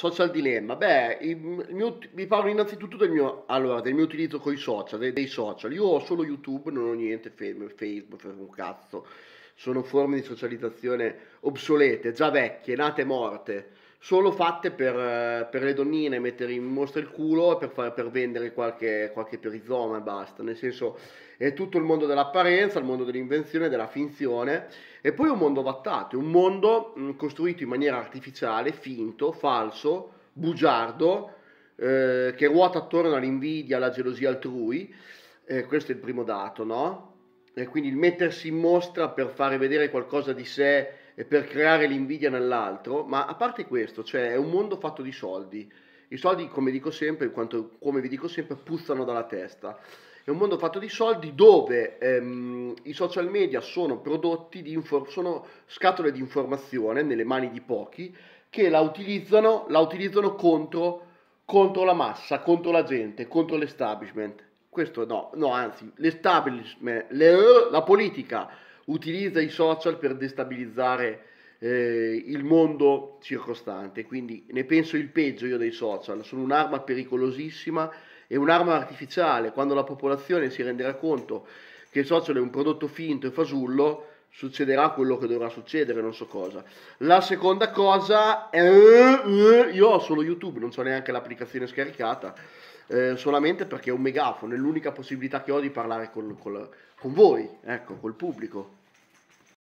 social dilemma. Beh, vi parlo innanzitutto del mio utilizzo con i social, dei social. Io ho solo YouTube, non ho niente, Facebook, un cazzo. Sono forme di socializzazione obsolete, già vecchie, nate e morte, solo fatte per le donnine, mettere in mostra il culo e per vendere qualche perizoma e basta. Nel senso, è tutto il mondo dell'apparenza, il mondo dell'invenzione, della finzione. E poi un mondo vattato, un mondo costruito in maniera artificiale, finto, falso, bugiardo, che ruota attorno all'invidia, alla gelosia altrui. Questo è il primo dato, no? E quindi il mettersi in mostra per fare vedere qualcosa di sé e per creare l'invidia nell'altro. Ma a parte questo, cioè è un mondo fatto di soldi. I soldi, come dico sempre, come vi dico sempre, puzzano dalla testa. È un mondo fatto di soldi dove i social media sono prodotti sono scatole di informazione nelle mani di pochi che la utilizzano contro la massa, contro la gente, contro l'establishment. Questo no, no, anzi, l'establishment, la politica utilizza i social per destabilizzare il mondo circostante, quindi ne penso il peggio io dei social, sono un'arma pericolosissima e un'arma artificiale. Quando la popolazione si renderà conto che il social è un prodotto finto e fasullo, succederà quello che dovrà succedere, non so cosa. La seconda cosa è io ho solo YouTube, non ho neanche l'applicazione scaricata, solamente perché è un megafono, è l'unica possibilità che ho di parlare con voi, ecco, col pubblico.